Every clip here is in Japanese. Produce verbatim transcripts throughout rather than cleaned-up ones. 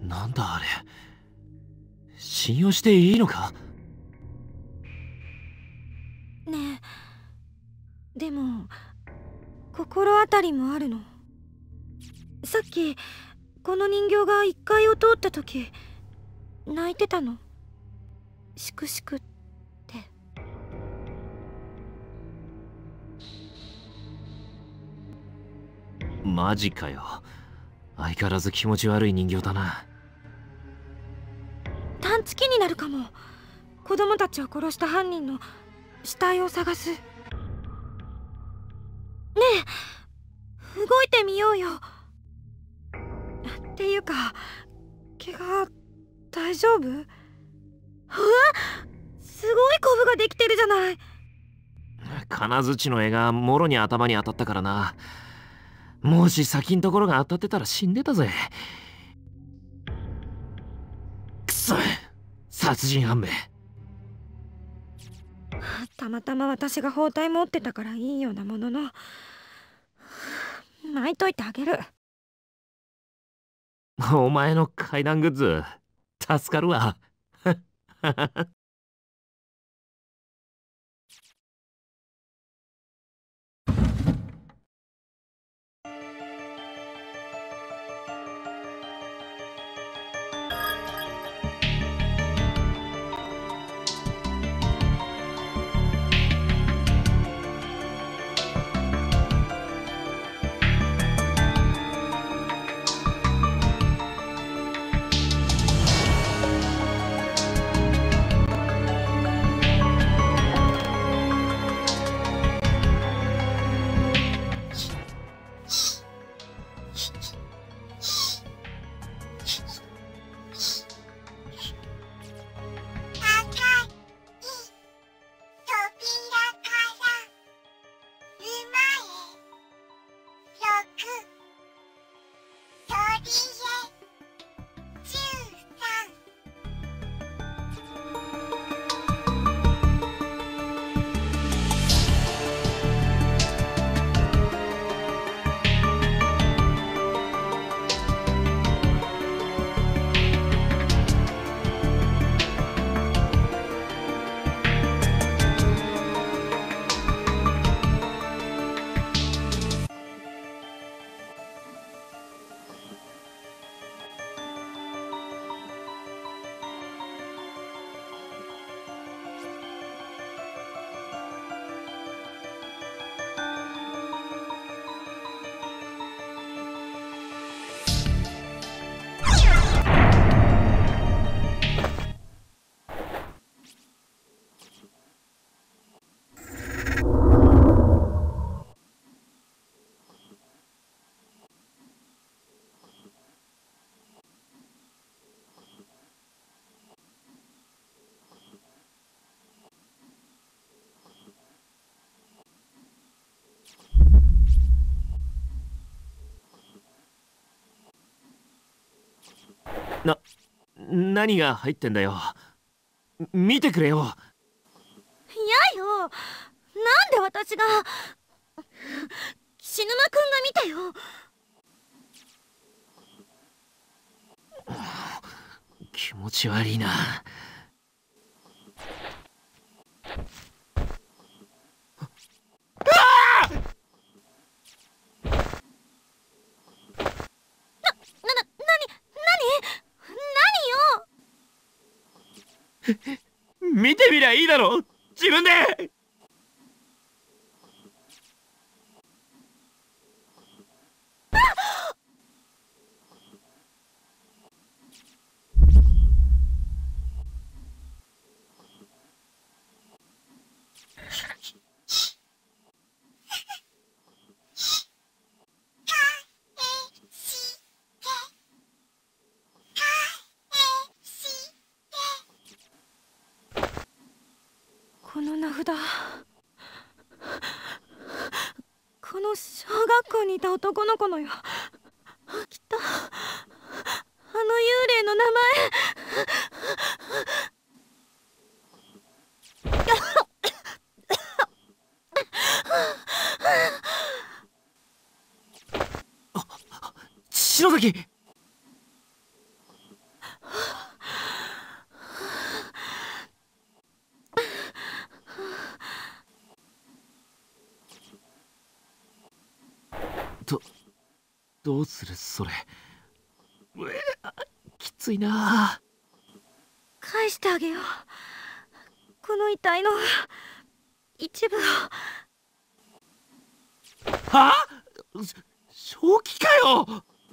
なんだあれ、信用していいのか？ ねえ、でも心当たりもあるの。さっきこの人形がいっかいを通った時泣いてたの。しくしくって。 マジかよ。相変わらず気持ち悪い人形だな。 探知機になるかも。子供たちを殺した犯人の死体を探す。ねえ、動いてみようよ。っていうか、怪我大丈夫？うわ、すごいコブができてるじゃない。 金槌の柄がもろに頭に当たったからな。もし先んところが当たってたら死んでたぜ。くそ、殺人犯め。 たまたま私が包帯持ってたからいいようなものの、巻いといてあげる。 お前の怪談グッズ助かるわ。な、何が入ってんだよ。見てくれよ。 嫌よ。なんで私が。菱沼くんが見てよ。 気持ち悪いな。見てみりゃいいだろ、自分で。 この名札、この小学校にいた男の子のよ。きっとあの幽霊の名前。 篠崎。 どどうするそれ。うえきついな。 返してあげよう、この遺体の一部を。 はあ、正気かよ。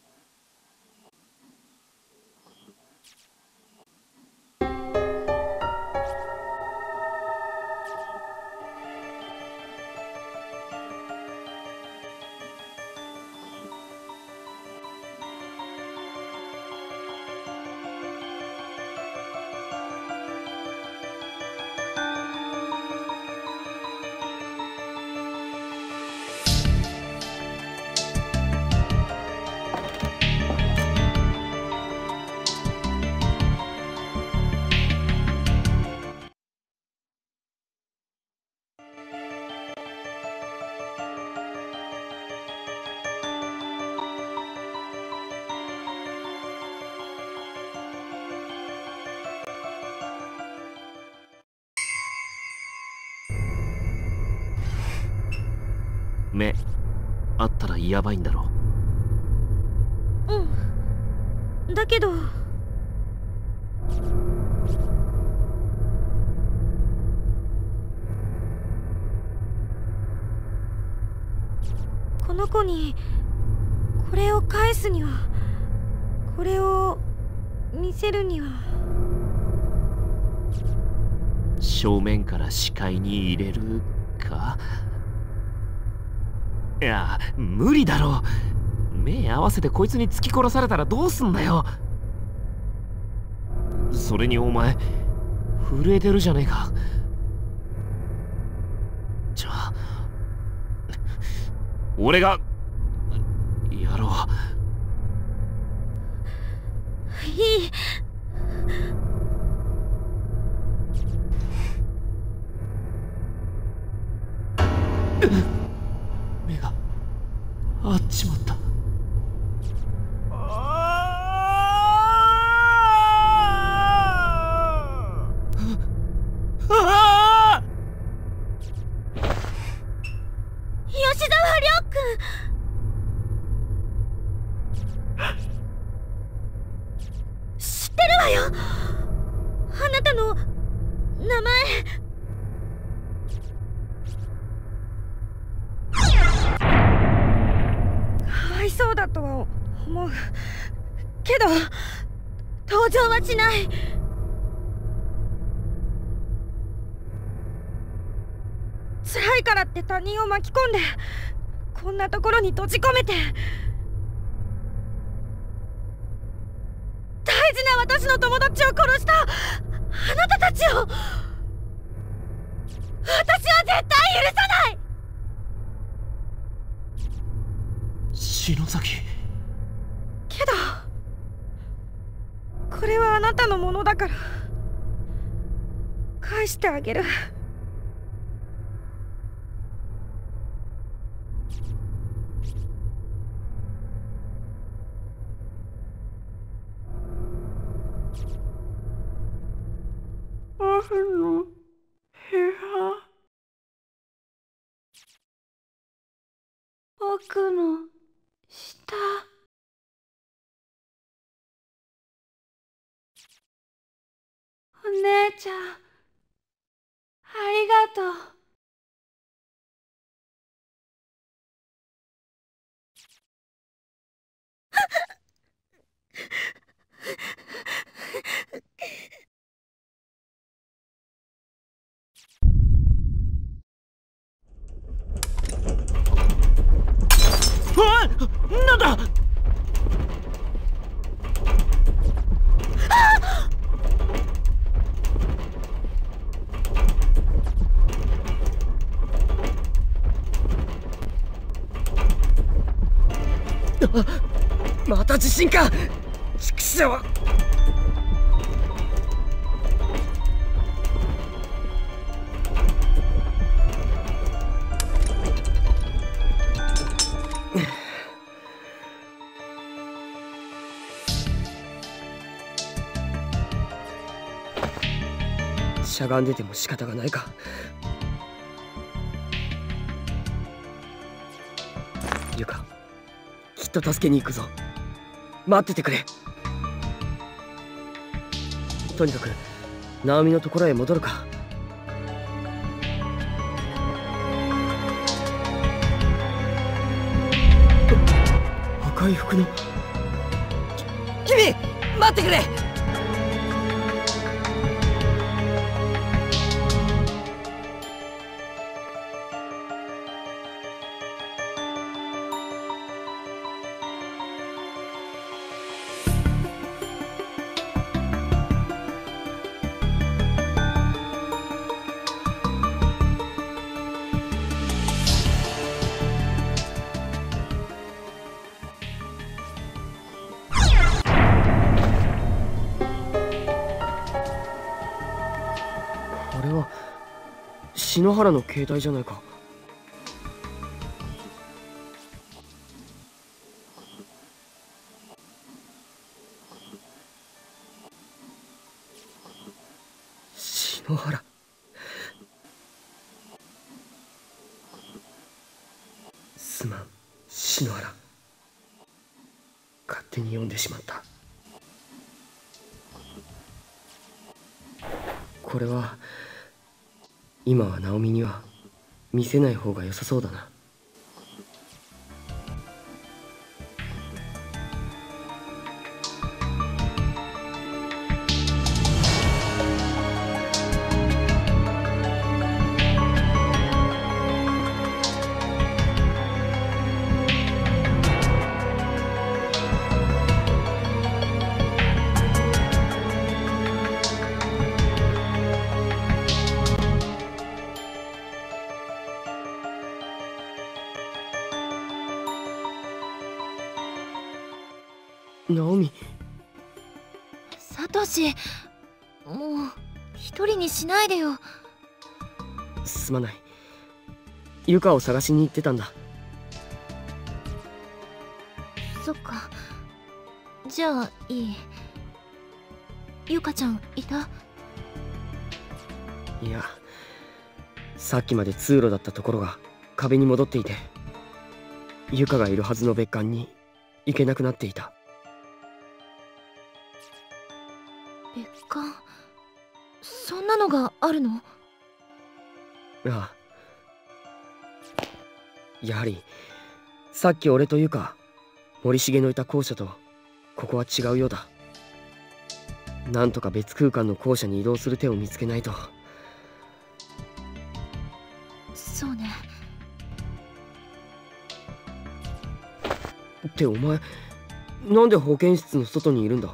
目あったらやばいんだろ。 うん、だけどこの子にこれを返すには、これを見せるには、 正面から視界に入れるか。いや無理だろ。目合わせてこいつに突き殺されたらどうすんだよ。それにお前震えてるじゃねえか。じゃあ俺がやろう。 いい。 目が合っちまった。 吉沢亮君、知ってるわよ、あなたの名前。かわいそうだとは思うけど登場はしない。辛いからって他人を巻き込んでこんなところに閉じ込めて、大事な私の友達を殺したあなたたちを私は絶対許さない。 篠崎。 けどこれはあなたのものだから返してあげる。僕の部屋、僕の下、お姉ちゃん、ありがとう。 あっ、なんだ。また地震か。畜生。 しゃがんでても仕方がないか。ゆか、 っと助けに行くぞ。待っててくれ。とにかくナオミのところへ戻るか。赤い服の君待ってくれ。 あれは篠原の携帯じゃないか。篠原。すまん篠原、勝手に読んでしまった。これは今はナオミには見せない方が良さそうだな。ナオミ。 サトシ、もう一人にしないでよ。 すまない。ユカを探しに行ってたんだ。 そっか。じゃあいい。ユカちゃんいた？ いや、さっきまで通路だったところが壁に戻っていて、ユカがいるはずの別館に行けなくなっていた。 別館、そんなのがあるの？ ああ、やはりさっき俺とユカ、森重のいた校舎とここは違うようだ。なんとか別空間の校舎に移動する手を見つけないと。 そうね。 ってお前、なんで保健室の外にいるんだ？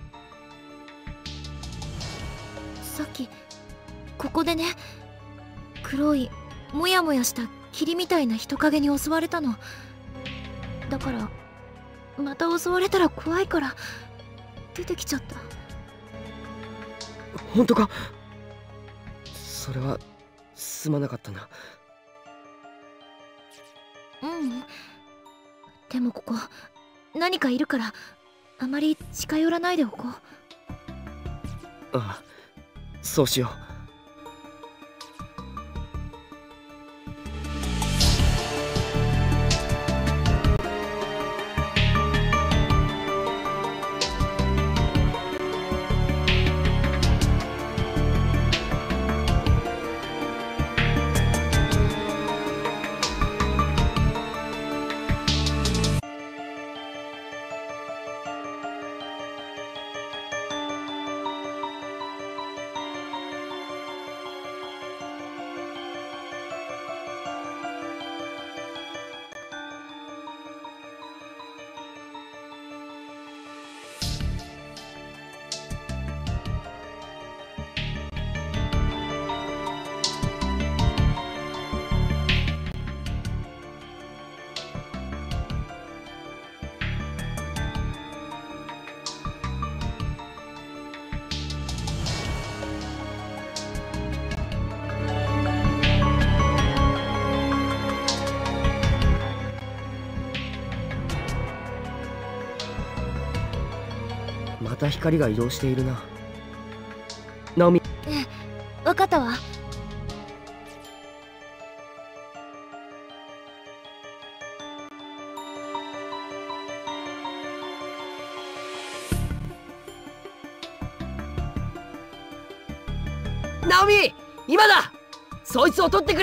さっきここでね、黒いモヤモヤした霧みたいな人影に襲われたの。だからまた襲われたら怖いから出てきちゃった。 本当か？それはすまなかったな。 ううん。でもここ何かいるからあまり近寄らないでおこう。 ああ、そうしよう。また光が移動しているな。ナオミ。 ええ、わかったわ。 ナオミ、今だ。そいつを取ってくれ。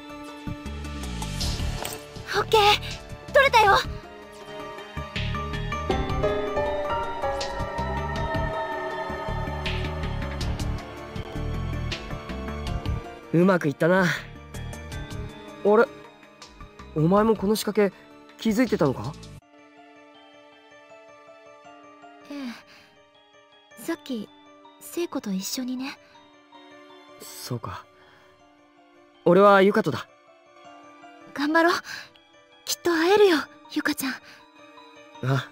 オッケー、取れたよ。 うまくいったな。あれ、お前もこの仕掛け気づいてたのか？ ええ、さっき聖子と一緒にね。 そうか。俺はユカとだ。 頑張ろう。きっと会えるよ、ユカちゃん。 ああ。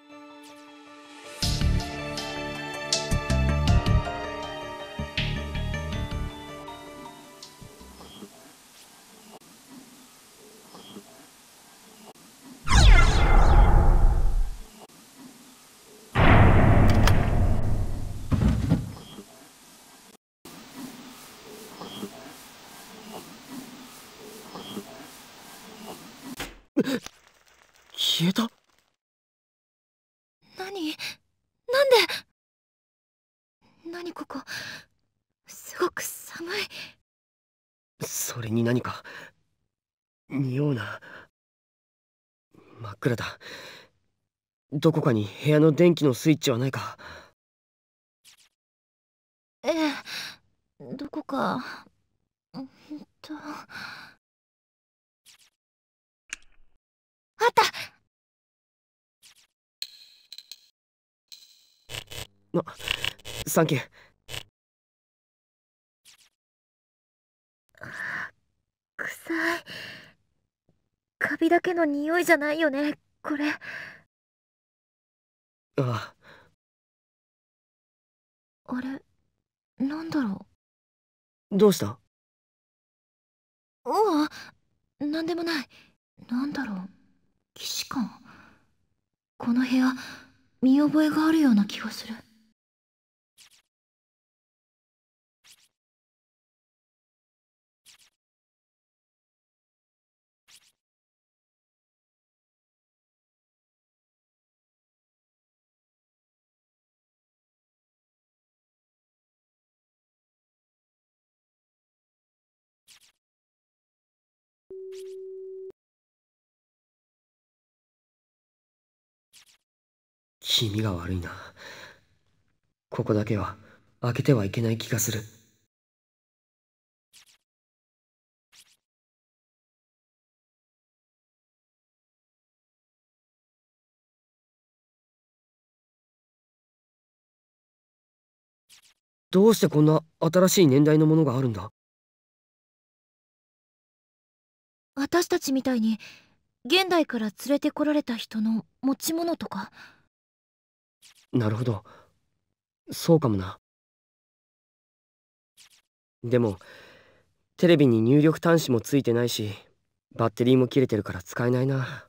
消えた。 何？なんで？何ここ、すごく寒い。 それに何か匂うな。真っ暗だ。どこかに部屋の電気のスイッチはないか？ ええ、どこか。うんと、あった。 あ、サンキュー。 臭い。カビだけの匂いじゃないよね、これ。 ああ。 あれ、なんだろどうした？ う。うわ、なんでもない。なんだろう、既視感。この部屋、見覚えがあるような気がする。 気味が悪いな。ここだけは開けてはいけない気がする。どうしてこんな新しい年代のものがあるんだ？ 私たちみたいに現代から連れてこられた人の持ち物とか。 なるほど、そうかもな。でもテレビに入力端子もついてないし、バッテリーも切れてるから使えないな。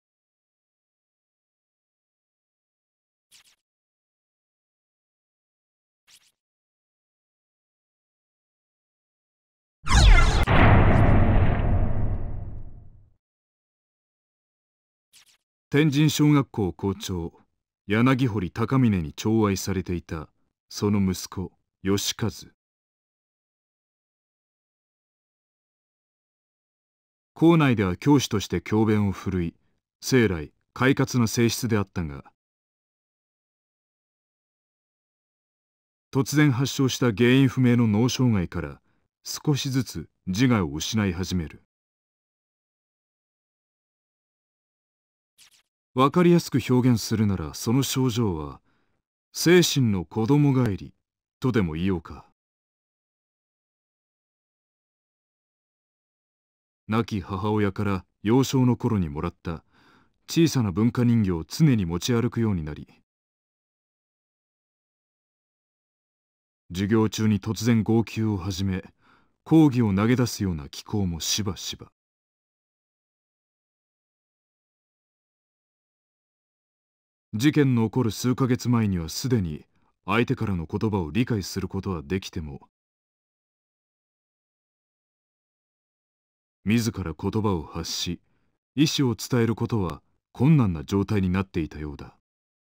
天神小学校校長柳堀高峰に寵愛されていたその息子義和。校内では教師として教鞭を振るい、生来快活な性質であったが、突然発症した原因不明の脳障害から少しずつ自我を失い始める。分かりやすく表現するなら、その症状は精神の子供返りとでも言おうか。亡き母親から幼少の頃にもらった小さな文化人形を常に持ち歩くようになり、授業中に突然号泣を始め、講義を投げ出すような気候もしばしば。事件の起こる数ヶ月前にはすでに相手からの言葉を理解することはできても、自ら言葉を発し意思を伝えることは困難な状態になっていたようだ。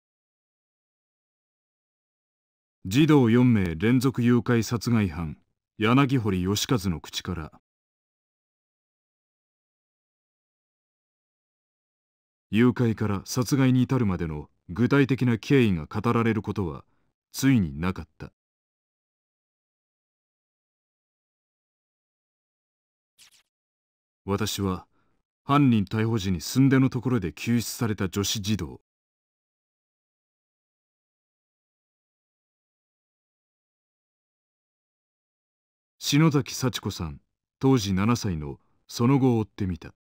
児童よんめい連続誘拐殺害犯柳堀義和の口から誘拐から殺害に至るまでの具体的な経緯が語られることはついになかった。私は犯人逮捕時にすんでのところで救出された女子児童、篠崎幸子さん当時ななさいのその後を追ってみた。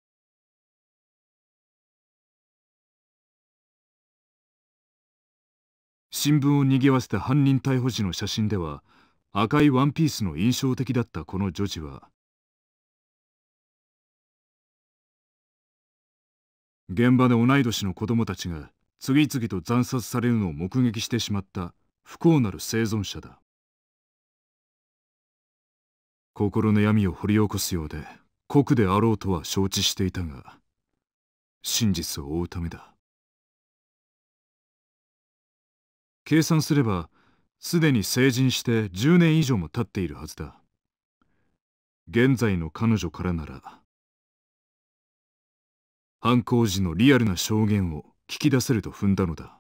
新聞を賑わせた犯人逮捕時の写真では赤いワンピースの印象的だったこの女児は、現場で同い年の子供たちが次々と惨殺されるのを目撃してしまった不幸なる生存者だ。心の闇を掘り起こすようで酷であろうとは承知していたが、真実を追うためだ。計算すればすでに成人してじゅうねん以上も経っているはずだ。現在の彼女からなら犯行時のリアルな証言を聞き出せると踏んだのだ。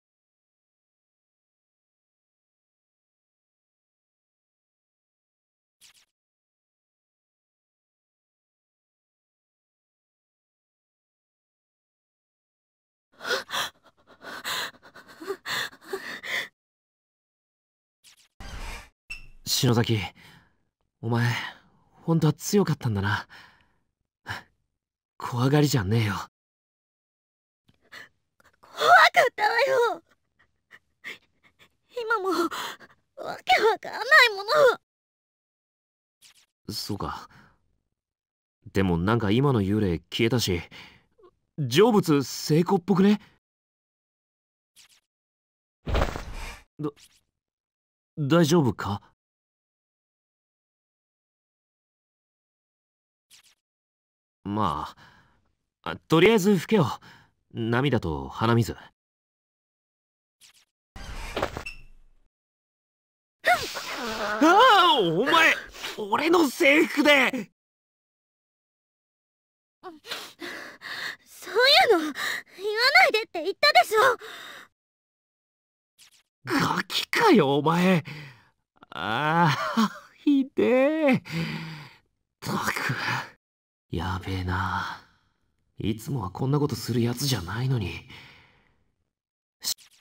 篠崎、お前本当は強かったんだな。怖がりじゃねえよ。 怖かったわよ。今もわけわかんないもの。 そうか。でもなんか今の幽霊消えたし、成仏成功っぽくね？だ、大丈夫か？まあ、とりあえず拭けよ。涙と鼻水。ああ、お前、俺の制服で。 そういうの言わないでって言ったでしょ。 ガキかよ、お前。ああ、ひでえ。ったく、やべえな。いつもはこんなことするやつじゃないのに。